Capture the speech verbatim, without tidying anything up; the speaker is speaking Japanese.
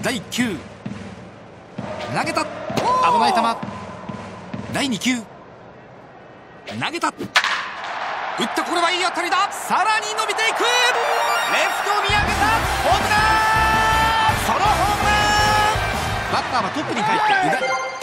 だいいっ球投げた、危ない球。だいに球投げた、打った、これはいい当たりだ。さらに伸びていく、レフト見上げた、ホームラン、ソロホームラン。バッターはトップに帰って宇田。